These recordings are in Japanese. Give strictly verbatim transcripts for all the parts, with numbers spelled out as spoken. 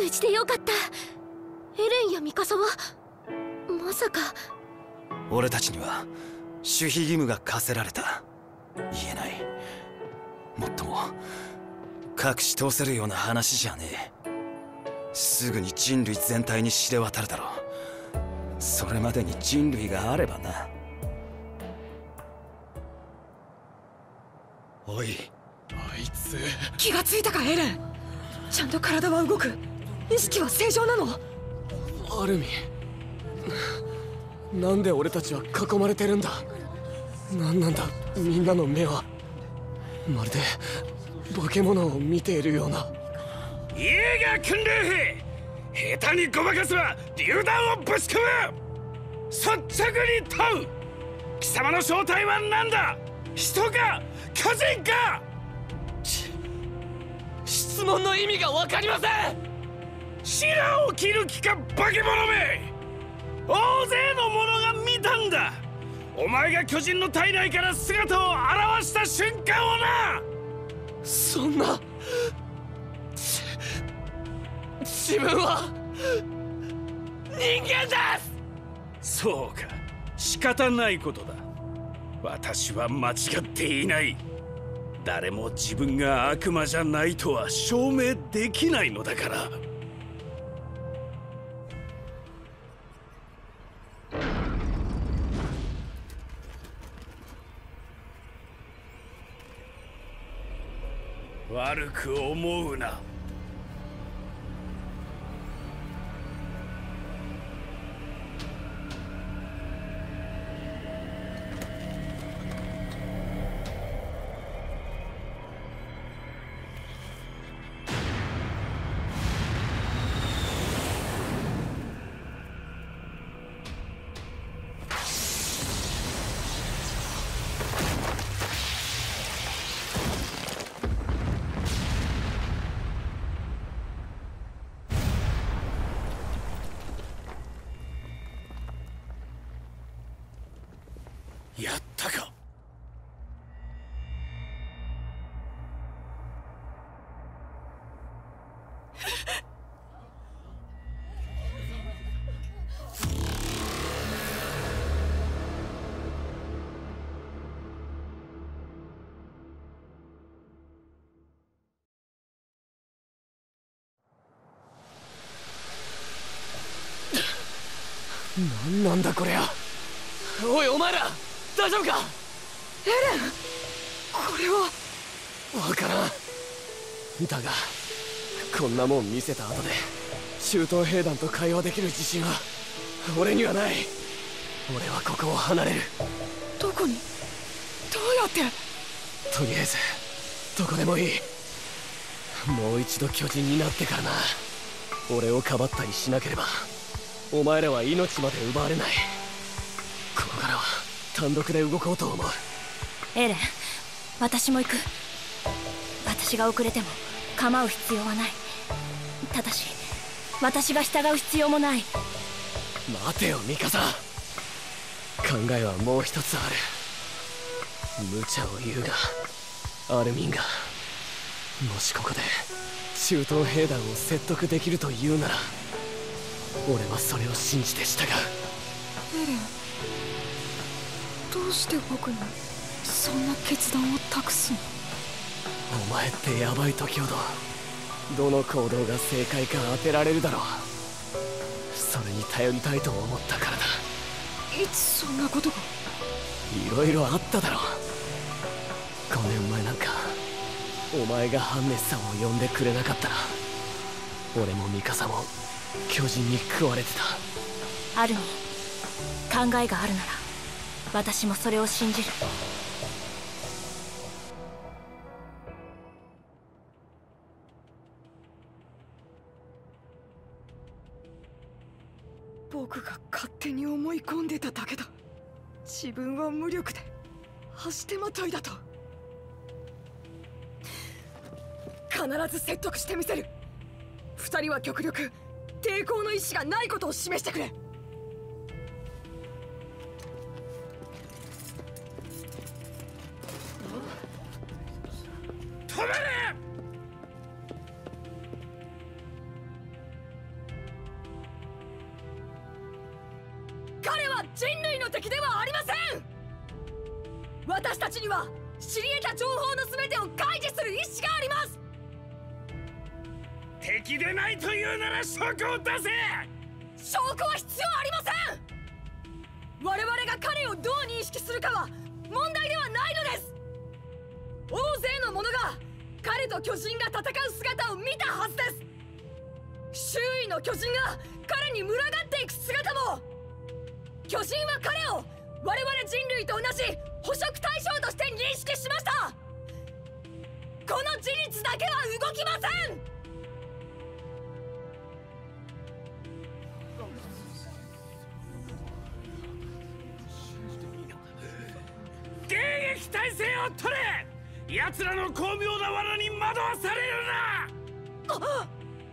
無事でよかった。エレンやミカサはまさか。 俺たちには守秘義務が課せられた。言えない、もっとも隠し通せるような話じゃねえ。すぐに人類全体に知れ渡るだろう。それまでに人類があればな。おい、 あいつ。 気がついたかエレン。ちゃんと体は動く。意識は正常なの？ アルミン、なんで俺たちは囲まれてるんだ。なんなんだみんなの目は。まるで化け物を見ているような。 イエーガー訓練兵、下手にごまかせば榴弾をぶち込む。率直に問う。貴様の正体は何だ。人か巨人か。 質問の意味が分かりません。 白を切る気か化け物め。大勢の者が見たんだ。お前が巨人の体内から姿を現した瞬間をな。 そんな。自分は人間です。 そうか、仕方ないことだ。私は間違っていない。誰も自分が悪魔じゃないとは証明できないのだから。悪く思うな。やったか。 何なんだこりゃ。おいお前ら大丈夫か。 エレン、これは。 わからん。だがこんなもん見せた後で中東兵団と会話できる自信は俺にはない。俺はここを離れる。 どこに？どうやって？ とりあえずどこでもいい。もう一度巨人になってからな。俺をかばったりしなければお前らは命まで奪われない。ここからは単独で動こうと思う。 エレン、私も行く。私が遅れても構う必要はない。ただし私が従う必要もない。 待てよミカサ。考えはもう一つある。無茶を言うがアルミンがもしここで中東兵団を説得できるというなら俺はそれを信じて従う。 エレン、どうして僕にそんな決断を託すの？ お前ってヤバい時ほどどの行動が正解か当てられるだろう。それに頼りたいと思ったからだ。 いつそんなことが？ いろいろあっただろう。ごねんまえなんかお前がハンネスさんを呼んでくれなかったら俺もミカサも巨人に食われてた。 アルミン、考えがあるなら私もそれを信じる。 僕が勝手に思い込んでただけだ。自分は無力で足手まといだと。必ず説得してみせる。二人は極力抵抗の意志がないことを示してくれ。 止めれ。 は人類の敵ではありません。私たちには知り得た情報の全てを開示する意志があります。 敵でないというなら証拠を出せ。 証拠は必要ありません。我々が彼をどう認識するかは問題ではないのです。大勢の者が彼と巨人が戦う姿を見たはずです。周囲の巨人が彼に群がっていく姿も、巨人は彼を我々人類と同じ捕食対象として認識しました。この事実だけは動きません。 迎撃態勢を取れ。奴らの巧妙な罠に惑わされるな。 あっ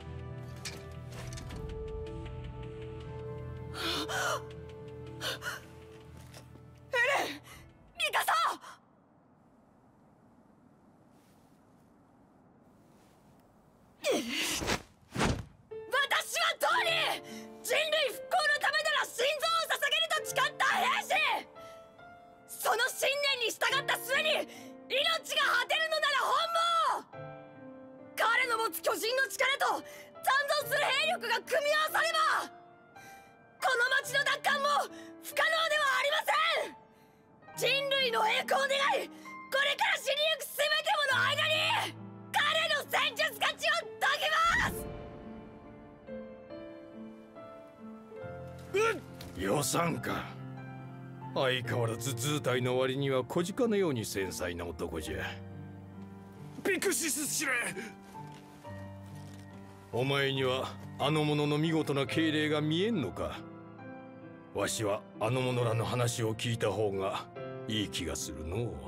エレン、ミカサ。私はトーニー、人類復興のためなら心臓を捧げると誓った兵士。その信念に従った末に命が果てるのなら本望。彼の持つ巨人の力と残存する兵力が組み合わされば、この町の奪還も不可能ではありません。人類の栄光を願い、これから死にゆく全てもの間に彼の戦術価値を解きます。 予算か。相変わらず図体の割には小鹿のように繊細な男じゃ。 ビクシス司令、 お前にはあの者の見事な敬礼が見えんのか。わしはあの者らの話を聞いた方がいい気がするのう。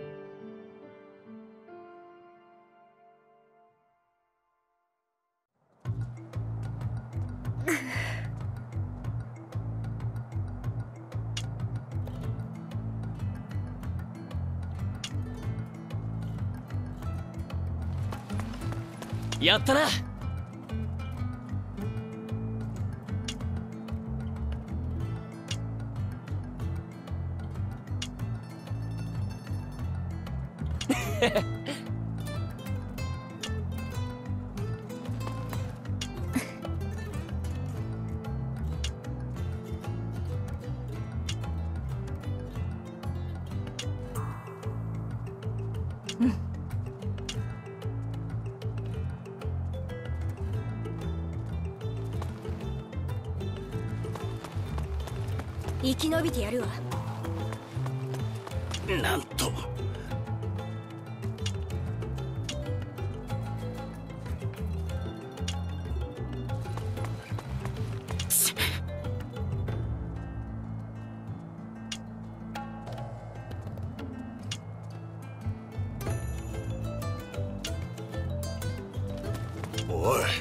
やったな。 生き延びてやるわ。 なんとおい、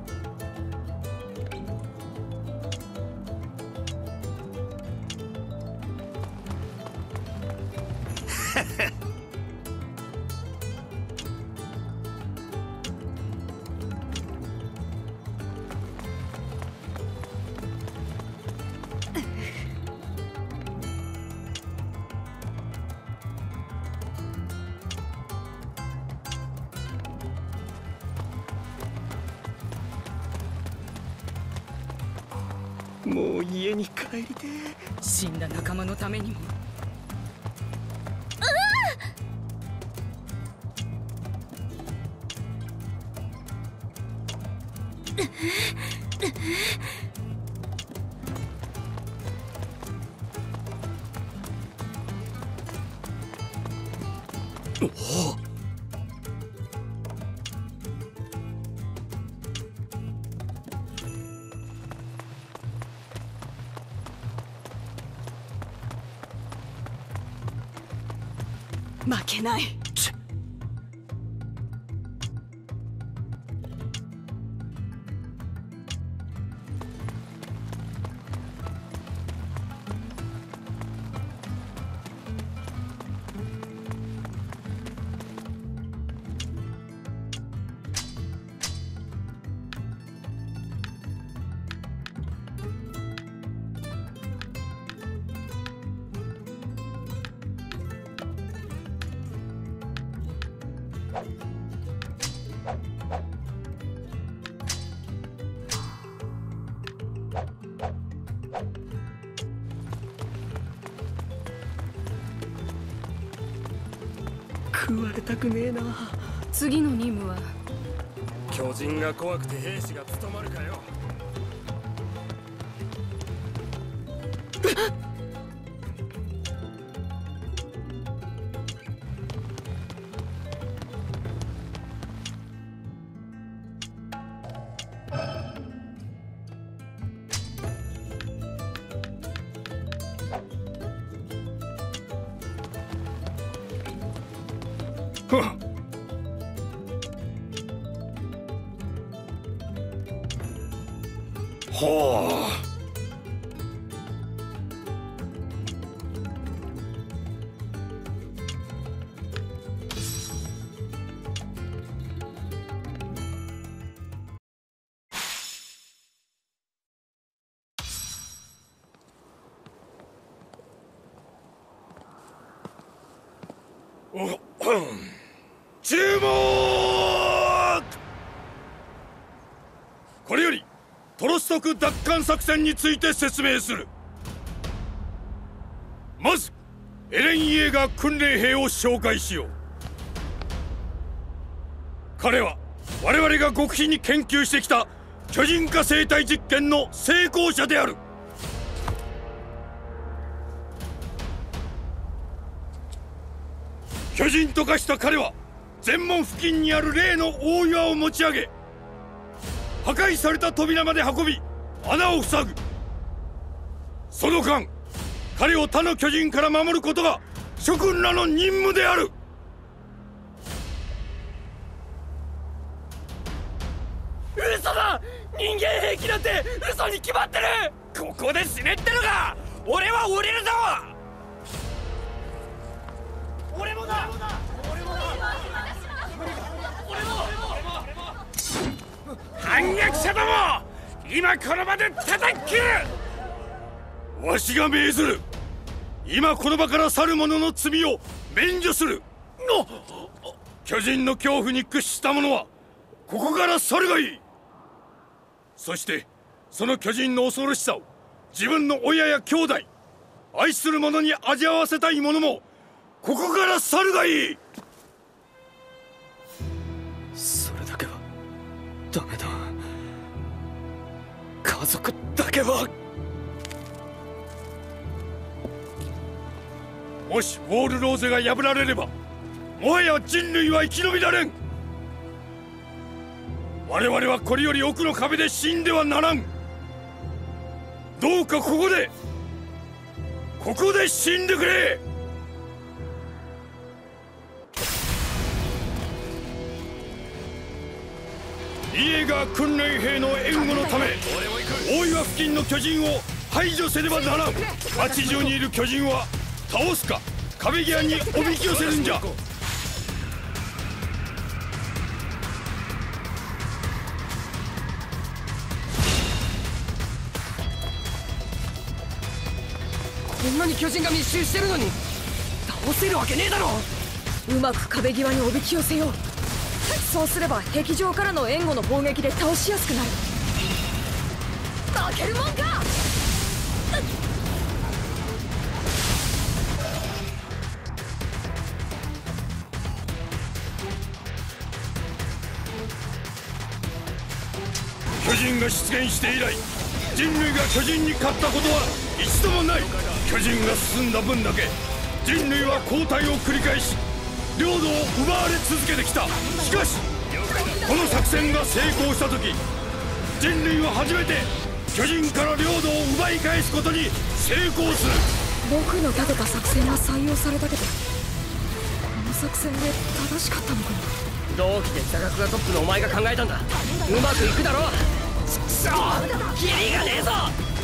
もう家に帰りて。 死んだ仲間のためにも。負けない。 食われたくねえな。 次の任務は巨人が怖くて兵士が務まるかよ。ほう。注目。これよりトロストク奪還作戦について説明する。まずエレン・イエーガー訓練兵を紹介しよう。彼は我々が極秘に研究してきた巨人化生体実験の成功者である。巨人と化した彼は全門付近にある例の大岩を持ち上げ、破壊された扉まで運び穴を塞ぐ。その間彼を他の巨人から守ることが諸君らの任務である。 嘘だ。人間兵器なんて嘘に決まってる。ここで死ねってのか。俺は降りるぞ。俺もだ。俺もだ。俺も。 反逆者ども、今この場で叩き切る。わしが命ずる。今この場から去る者の罪を免除する。巨人の恐怖に屈した者はここから去るがいい。そしてその巨人の恐ろしさを自分の親や兄弟、愛する者に味わわせたい者もここから去るがいい。 それだけはダメだ。家族だけは。 もしウォールローゼが破られればもはや人類は生き延びられん。我々はこれより奥の壁で死んではならん。どうかここでここで死んでくれ。イエーガー訓練兵の援護のため大岩付近の巨人を排除せねばならん。街中にいる巨人は倒すか壁際におびき寄せるんじゃ。 こんなに巨人が密集してるのに倒せるわけねえだろ。 うまく壁際におびき寄せよう。そうすれば壁上からの援護の砲撃で倒しやすくなる。負けるもんか。 巨人が出現して以来人類が巨人に勝ったことは一度もない。巨人が進んだ分だけ人類は後退を繰り返し領土を奪われ続けてきた。しかしこの作戦が成功した時人類は初めて巨人から領土を奪い返すことに成功する。 僕の立てた作戦が採用されたけど、この作戦で正しかったのかな。 同期で座学がトップのお前が考えたんだ。うまくいくだろう。ちくしょう、キリがねえぞ。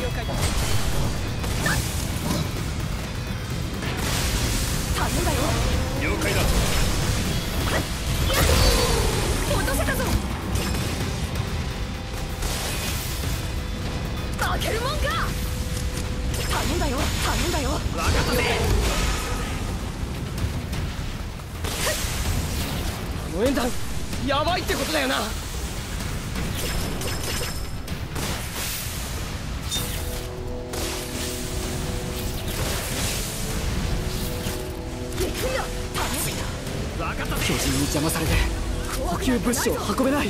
頼んだよ。 了解だ。 落とせたぞ。負けるもんか。頼んだよ頼んだよ。 分かったぜ。あの演弾やばいってことだよな。 行くよ。 分巨人に邪魔されて補給物資を運べない。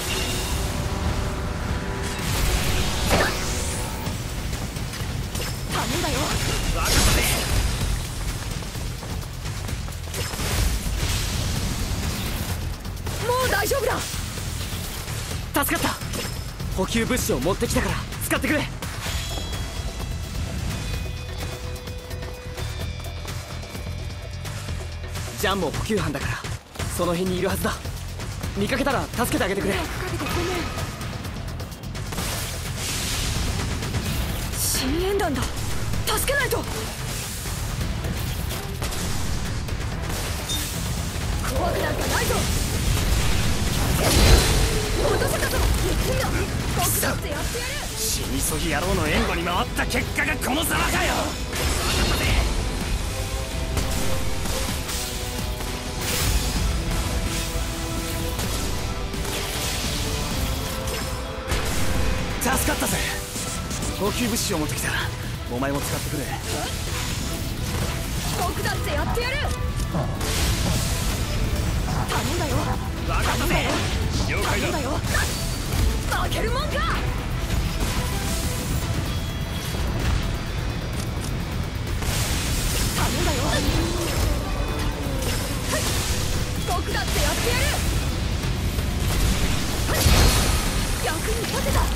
頼んだよ。 分かったね。 もう大丈夫だ。 助かった。補給物資を持ってきたから使ってくれ。ジャンも補給班だからその辺にいるはずだ。見かけたら助けてあげてくれ。 深淵団だ。助けないと。怖くなんかないぞ。落とせたぞ。行くんだ。僕だってやってやる。 死にそぎ野郎の援護に回った結果がこのざまかよ。助かったぜ。補給物資を持ってきた。お前も使ってくれ。 僕だってやってやる。頼んだよ。 分かったぜ。 了解だ。 頼んだよ。負けるもんか。頼んだよ。僕だってやってやる。役に立てた。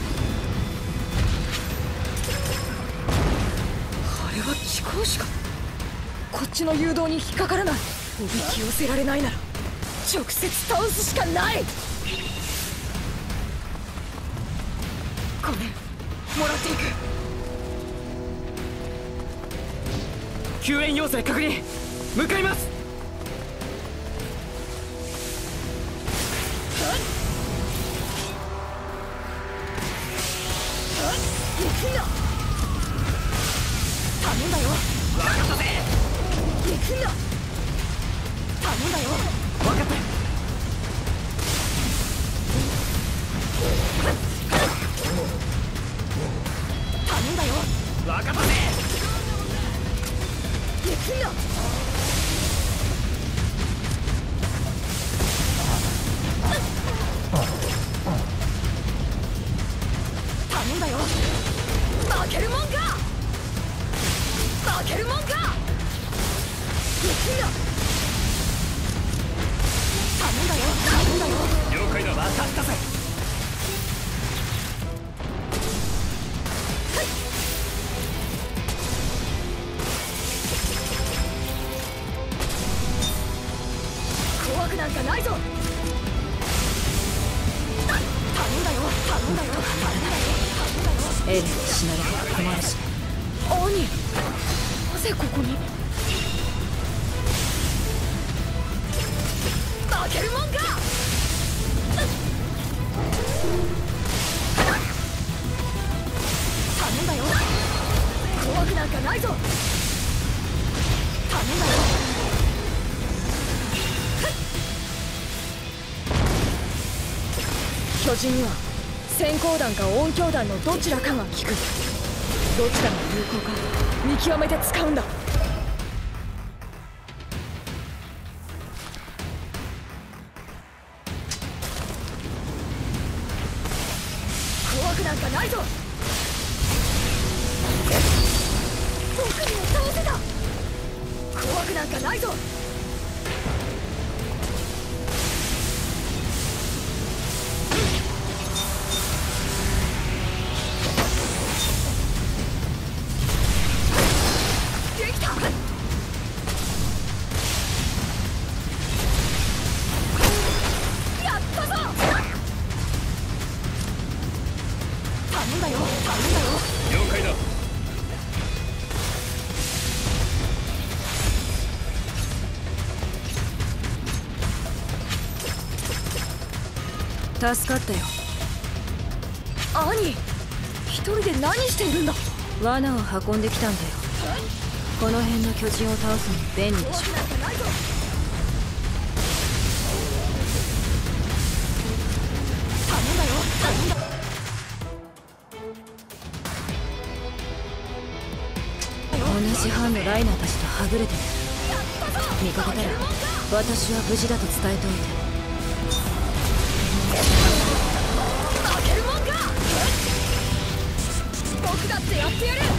あれは気候しか。こっちの誘導に引っかからない。おびき寄せられないなら直接倒すしかない。ごめん、もらっていく。 救援要請確認。向かいます。 行くんだ。頼んだよ。 分かったぜ。 行くんだ。頼んだよ。 分かった。 頼んだよ。 分かったぜ。 行くんだ。頼んだよ。負けるもんか。負けるもんか。行くんだ。頼んだよ。頼んだよ。 了解だ。 分かったぜ。 怖くなんかないぞ。頼んだよ。頼んだよ。頼んだよ。頼んだよ。 エレンに死なれては困るし。 兄、なぜここに。負けるもんか。頼んだよ。怖くなんかないぞ。頼んだよ。巨人には閃光弾か音響弾のどちらかが効く。どちらが有効か見極めて使うんだ。怖くなんかないぞ。僕にも倒せた。怖くなんかないぞ。できた。やったぞ。頼んだよ。頼んだよ。 了解だ。 助かったよ。 兄、一人で何しているんだ。 罠を運んできたんだよ。この辺の巨人を倒すのに便利でしょ。 なんかないぞ。頼んだよ。頼んだ。 同じ班のライナーたちとはぐれてる。 やったぞ。 見かけたら負けるもんか。 私は無事だと伝えておいて。 負けるもんか。僕だってやってやる。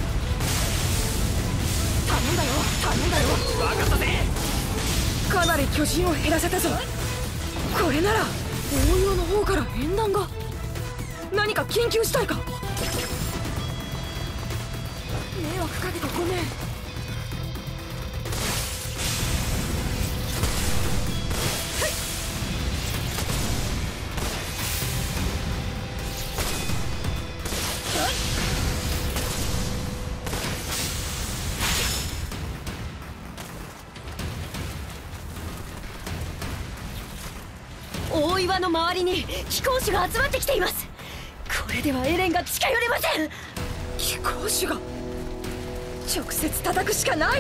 頼んだよ頼んだよ。分かったぜ。かなり巨人を減らせたぞ。これなら応用の方から縁談が。何か緊急事態か。迷惑かけてごめん。大岩の周りに飛行士が集まってきています。これではエレンが近寄れません。飛行士が直接叩くしかない。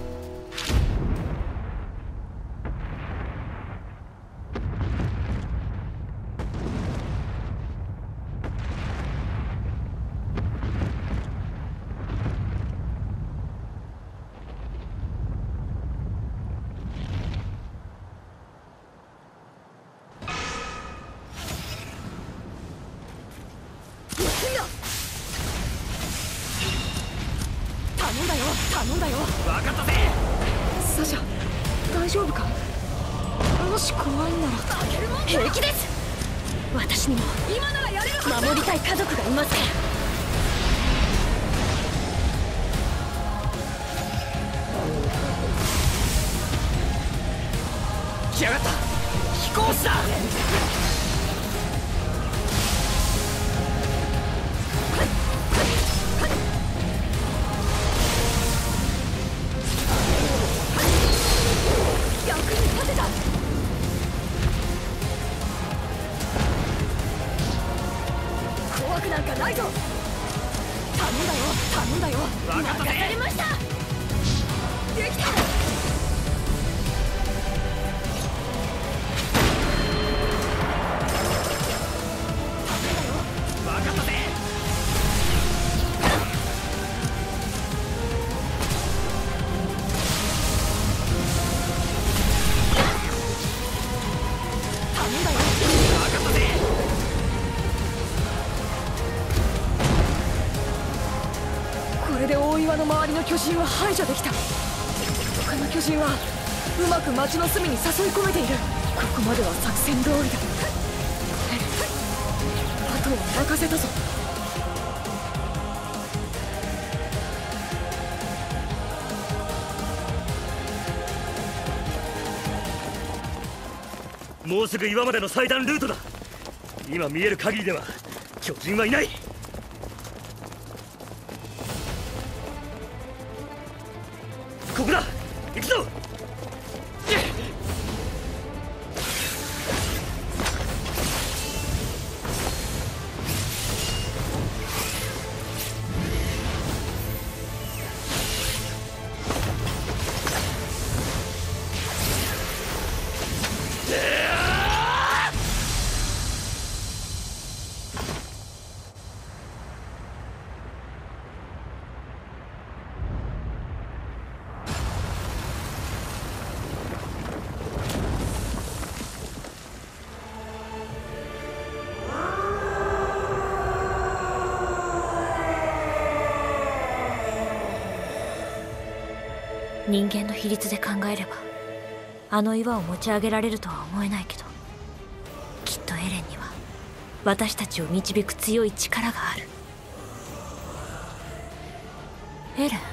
頼んだよ頼んだよ。分かったぜ。サシャ大丈夫か。もし怖いんなら平気です。私にも今ならやれる。守りたい家族がいますから。来やがった。飛行士だ。なんかないぞ。頼んだよ頼んだよ。分かったぜ。任されました。できた。頼んだよ。分かったぜ。頼んだよ。分かったぜ。これで大岩の周りの巨人は排除できた。他の巨人はうまく町の隅に誘い込めている。ここまでは作戦通りだ。あとは任せたぞ。 もうすぐ岩までの最短ルートだ。今見える限りでは巨人はいない。ここだ。行くぞ。 人間の比率で考えればあの岩を持ち上げられるとは思えないけど、きっとエレンには私たちを導く強い力がある。エレン。